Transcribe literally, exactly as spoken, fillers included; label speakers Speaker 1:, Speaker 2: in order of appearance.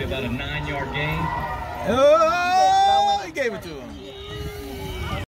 Speaker 1: about a nine-yard gain.
Speaker 2: Oh, he gave it to him.